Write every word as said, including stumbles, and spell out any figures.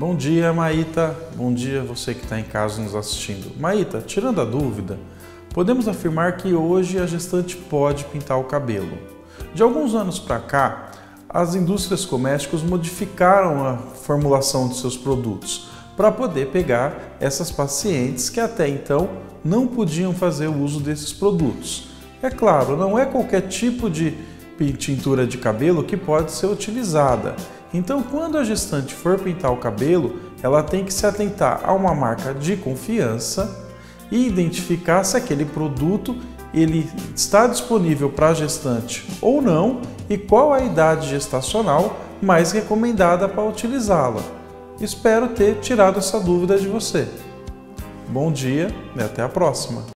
Bom dia, Maíta. Bom dia você que está em casa nos assistindo. Maíta, tirando a dúvida, podemos afirmar que hoje a gestante pode pintar o cabelo. De alguns anos para cá, as indústrias cosméticas modificaram a formulação de seus produtos para poder pegar essas pacientes que até então não podiam fazer o uso desses produtos. É claro, não é qualquer tipo de tintura de cabelo que pode ser utilizada. Então, quando a gestante for pintar o cabelo, ela tem que se atentar a uma marca de confiança e identificar se aquele produto ele está disponível para a gestante ou não e qual a idade gestacional mais recomendada para utilizá-la. Espero ter tirado essa dúvida de você. Bom dia e até a próxima!